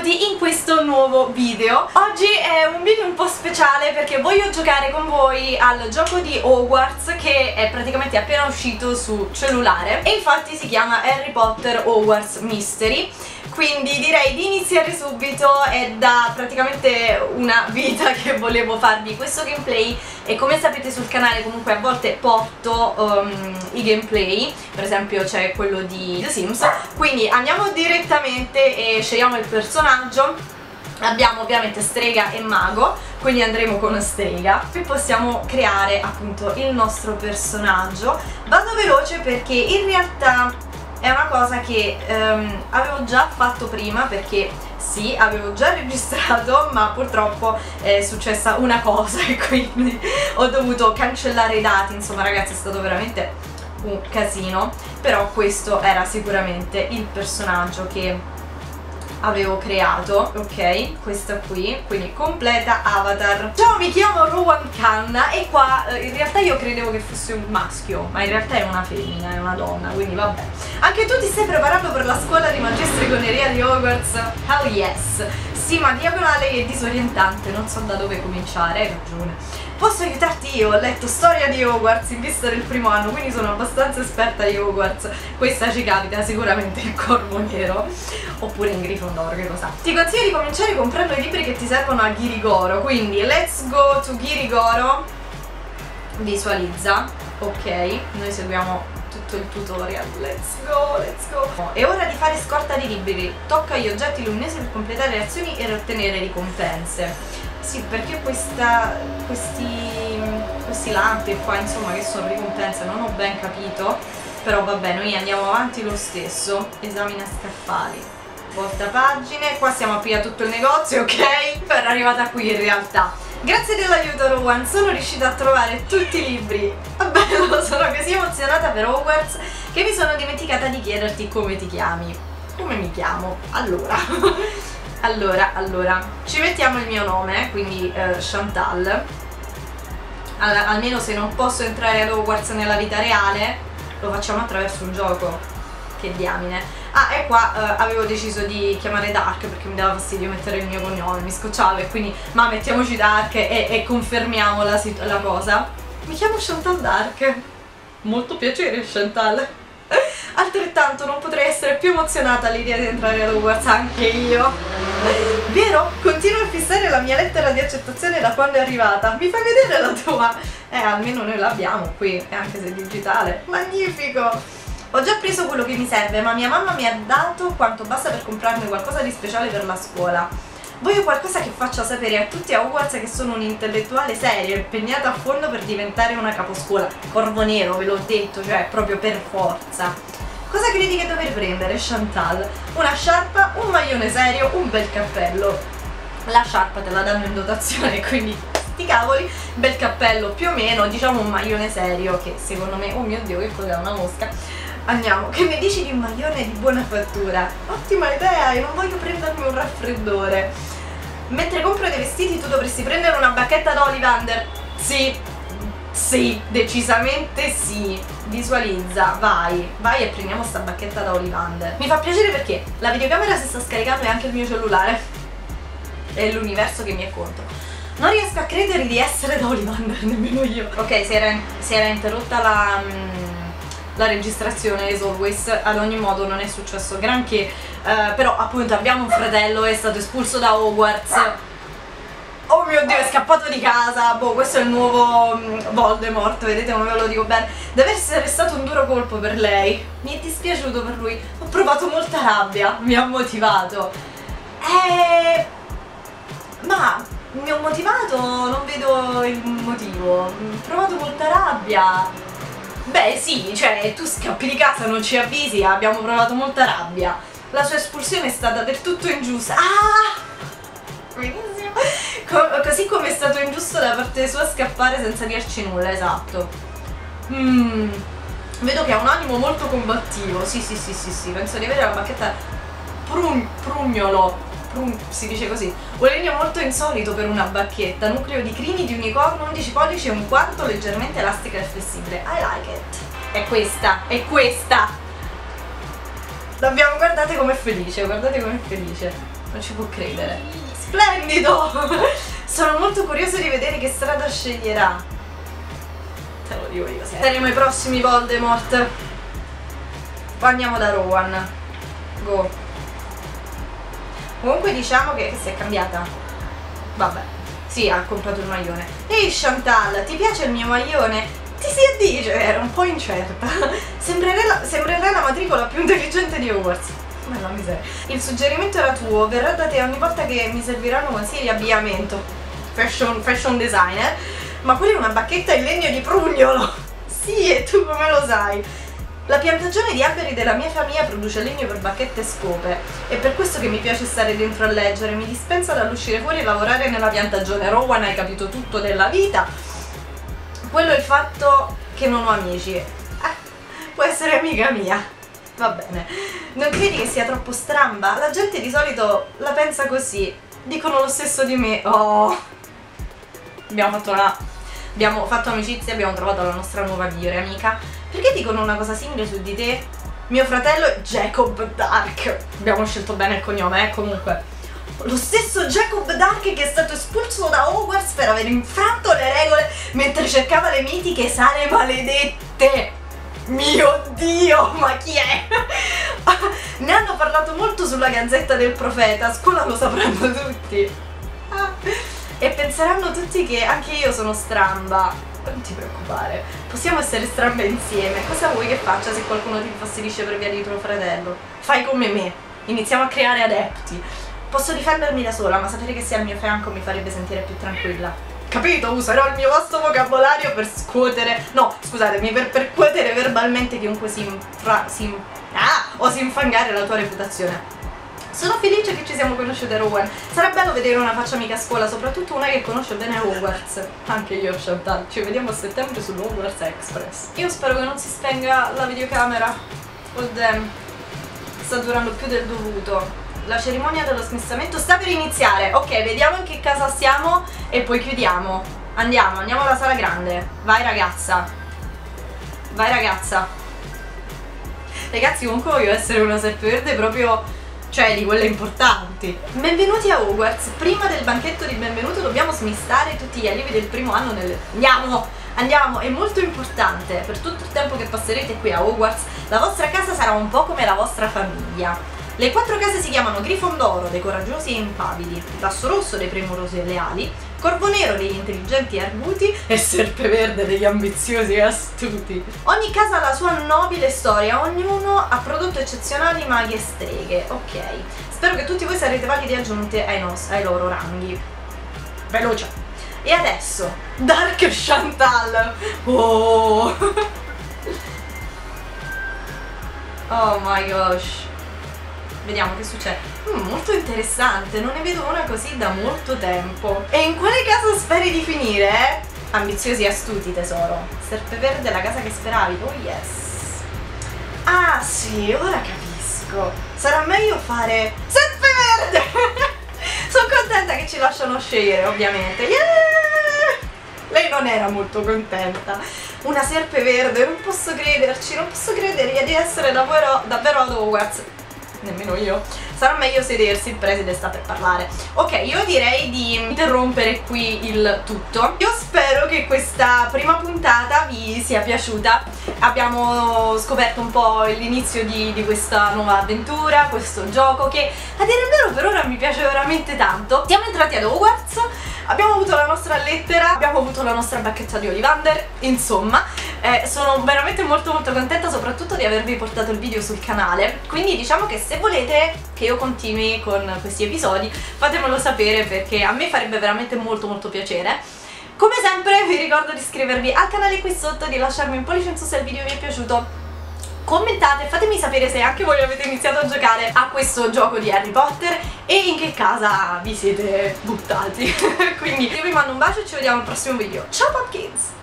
benvenuti in questo nuovo video. Oggi è un video un po' speciale perché voglio giocare con voi al gioco di Hogwarts che è praticamente appena uscito su cellulare e infatti si chiama Harry Potter Hogwarts Mystery. Quindi direi di iniziare subito, è da praticamente una vita che volevo farvi questo gameplay e come sapete sul canale comunque a volte porto i gameplay, per esempio c'è quello di The Sims, quindi andiamo direttamente e scegliamo il personaggio. Abbiamo ovviamente strega e mago, quindi andremo con strega e possiamo creare appunto il nostro personaggio. Vado veloce perché in realtà è una cosa che avevo già fatto prima perché sì, avevo già registrato ma purtroppo è successa una cosa e quindi ho dovuto cancellare i dati. Insomma ragazzi, è stato veramente un casino, però questo era sicuramente il personaggio che avevo creato, ok? Questa qui, quindi completa avatar. Ciao, mi chiamo Rowan Khan e qua in realtà io credevo che fosse un maschio, ma in realtà è una femmina, è una donna, quindi vabbè. Anche tu ti stai preparando per la scuola di magia e stregoneria di Hogwarts? Hell yes! Sì, ma diagonale è disorientante, non so da dove cominciare, hai ragione. Posso aiutarti io? Ho letto storia di Hogwarts in vista del primo anno, quindi sono abbastanza esperta di Hogwarts. Questa ci capita sicuramente in Corvo Nero oppure in Grifondoro, che lo sa. Ti consiglio di cominciare comprando i libri che ti servono a Ghirigoro, quindi let's go to Ghirigoro. Visualizza, ok, noi seguiamo tutto il tutorial, let's go, let's go. È ora di fare scorta di libri, tocca gli oggetti luminosi per completare le azioni e ottenere ricompense. Sì, perché questi lampi qua, insomma, che sono ricompense, non ho ben capito, però vabbè, noi andiamo avanti lo stesso. Esamina scaffali, volta pagine, qua siamo qui a tutto il negozio, ok? Per arrivata qui in realtà. Grazie dell'aiuto Rowan, sono riuscita a trovare tutti i libri. Bello, sono così emozionata per Hogwarts che mi sono dimenticata di chiederti come ti chiami. Come mi chiamo? Allora, ci mettiamo il mio nome, quindi Chantal. Almeno se non posso entrare ad Hogwarts nella vita reale, lo facciamo attraverso un gioco. Che diamine. Ah, e qua avevo deciso di chiamare Dark perché mi dava fastidio mettere il mio cognome, mi scocciava e quindi ma mettiamoci Dark e confermiamo la cosa. Mi chiamo Chantal Dark. Molto piacere Chantal. Altrettanto non potrei essere più emozionata all'idea di entrare ad Hogwarts, anche io. Vero? Continuo a fissare la mia lettera di accettazione da quando è arrivata. Mi fai vedere la tua? Almeno noi l'abbiamo qui, anche se è digitale. Magnifico! Ho già preso quello che mi serve, ma mia mamma mi ha dato quanto basta per comprarmi qualcosa di speciale per la scuola. Voglio qualcosa che faccia sapere a tutti a Hogwarts che sono un'intellettuale seria, impegnata a fondo per diventare una caposcuola. Corvo Nero, ve l'ho detto, cioè proprio per forza. Cosa credi che dovrei prendere, Chantal? Una sciarpa, un maglione serio, un bel cappello. La sciarpa te la danno in dotazione, quindi sti cavoli. Bel cappello più o meno, diciamo un maglione serio, che secondo me, oh mio Dio, che cos'è, una mosca. Andiamo, che ne dici di un maglione di buona fattura? Ottima idea, e non voglio prendermi un raffreddore. Mentre compro dei vestiti tu dovresti prendere una bacchetta da Ollivander. Sì, decisamente sì. Visualizza, vai e prendiamo sta bacchetta da Ollivander. Mi fa piacere perché la videocamera si sta scaricando e anche il mio cellulare. È l'universo che mi è contro. Non riesco a credere di essere da Ollivander, nemmeno io. Ok, si era interrotta la registrazione as always. Ad ogni modo non è successo granché, però appunto abbiamo un fratello, è stato espulso da Hogwarts. Oh mio Dio, è scappato di casa. Boh, questo è il nuovo Voldemort, vedete come ve lo dico bene. Deve essere stato un duro colpo per lei. Mi è dispiaciuto per lui, ho provato molta rabbia, mi ha motivato. Ma mi ho motivato, non vedo il motivo. Ho provato molta rabbia. Beh sì, cioè tu scappi di casa, non ci avvisi, abbiamo provato molta rabbia. La sua espulsione è stata del tutto ingiusta. Ah! Benissimo. Così come è stato ingiusto da parte sua scappare senza dirci nulla, esatto. Vedo che ha un animo molto combattivo. Sì, penso di avere la bacchetta prugnolo. Si dice così. Un legno molto insolito per una bacchetta. Nucleo di crini di unicorno, 11 pollici e un quarto, leggermente elastica e flessibile. I like it. È questa. L'abbiamo, guardate com'è felice, guardate com'è felice. Non ci può credere. Splendido! Sono molto curiosa di vedere che strada sceglierà. Te lo dico io. Saremo i prossimi Voldemort. Poi andiamo da Rowan. Go. Comunque diciamo che si è cambiata. Vabbè. Sì, ha comprato il maglione. Ehi Chantal, ti piace il mio maglione? Ti si addice, era un po' incerta. Sembrerà la matricola più intelligente di Hogwarts. Ma la miseria. Il suggerimento era tuo, verrà da te ogni volta che mi serviranno consigli di abbigliamento. Fashion designer. Ma quella è una bacchetta in legno di prugnolo. Sì, e tu come lo sai? La piantagione di alberi della mia famiglia produce legno per bacchette e scope. È per questo che mi piace stare dentro a leggere, mi dispensa dall'uscire fuori e lavorare nella piantagione. Rowan, hai capito tutto della vita. Quello è il fatto che non ho amici. Può essere amica mia. Va bene. Non credi che sia troppo stramba? La gente di solito la pensa così. Dicono lo stesso di me. Oh. Abbiamo fatto amicizia, abbiamo trovato la nostra nuova migliore amica. Perché dicono una cosa simile su di te? Mio fratello è Jacob Dark. Abbiamo scelto bene il cognome, comunque. Lo stesso Jacob Dark che è stato espulso da Hogwarts per aver infranto le regole mentre cercava le mitiche sale maledette. Mio Dio, ma chi è? Ne hanno parlato molto sulla Gazzetta del Profeta, a scuola lo sapranno tutti. E penseranno tutti che anche io sono stramba. Non ti preoccupare, possiamo essere strambe insieme. Cosa vuoi che faccia se qualcuno ti infastidisce per via di tuo fratello? Fai come me, iniziamo a creare adepti. Posso difendermi da sola, ma sapere che sei al mio fianco mi farebbe sentire più tranquilla. Capito? Userò il mio vasto vocabolario per scuotere... No, scusatemi, per percuotere verbalmente chiunque si infangare la tua reputazione. Sono felice che ci siamo conosciute, Rowan. Sarà bello vedere una faccia amica a scuola, soprattutto una che conosce bene Hogwarts. Anche io, Chantal. Ci vediamo a settembre su Hogwarts Express. Io spero che non si spenga la videocamera. Oh damn. Sta durando più del dovuto. La cerimonia dello smistamento sta per iniziare. Ok, vediamo in che casa siamo e poi chiudiamo. Andiamo alla sala grande. Vai ragazza. Vai ragazza. Ragazzi, comunque voglio essere una serpeverde proprio... cioè di quelle importanti. Benvenuti a Hogwarts. Prima del banchetto di benvenuto dobbiamo smistare tutti gli allievi del primo anno nel... Andiamo, è molto importante. Per tutto il tempo che passerete qui a Hogwarts, la vostra casa sarà un po' come la vostra famiglia. Le 4 case si chiamano Grifondoro, dei coraggiosi e impavidi, Tasso Rosso, dei premurosi e leali, Corvo Nero, degli intelligenti e arguti, e Serpeverde, degli ambiziosi e astuti. Ogni casa ha la sua nobile storia, ognuno ha prodotto eccezionali maghi e streghe. Ok, spero che tutti voi sarete validi aggiunte ai loro ranghi. Veloce. E adesso, Dark Chantal. Oh, oh my gosh. Vediamo che succede. Molto interessante, non ne vedo una così da molto tempo. E in quale caso speri di finire? Ambiziosi e astuti, tesoro. Serpeverde è la casa che speravi. Oh yes. Ah sì, ora capisco. Sarà meglio fare Serpeverde. Sono contenta che ci lasciano scegliere, ovviamente. Yeah! Lei non era molto contenta. Una Serpeverde, non posso crederci. Non posso credere di essere davvero ad Hogwarts. Nemmeno io. Sarà meglio sedersi, il preside sta per parlare. Ok, io direi di interrompere qui il tutto. Io spero che questa prima puntata vi sia piaciuta. Abbiamo scoperto un po' l'inizio di questa nuova avventura, questo gioco che a dire il vero per ora mi piace veramente tanto. Siamo entrati ad Hogwarts, abbiamo avuto la nostra lettera, abbiamo avuto la nostra bacchetta di Ollivander, insomma sono veramente molto contenta soprattutto di avervi portato il video sul canale. Quindi diciamo che se volete che io continui con questi episodi fatemelo sapere, perché a me farebbe veramente molto piacere. Come sempre vi ricordo di iscrivervi al canale qui sotto, di lasciarmi un pollice in su se il video vi è piaciuto, commentate, fatemi sapere se anche voi avete iniziato a giocare a questo gioco di Harry Potter e in che casa vi siete buttati. Quindi io vi mando un bacio e ci vediamo al prossimo video. Ciao Pumpkins!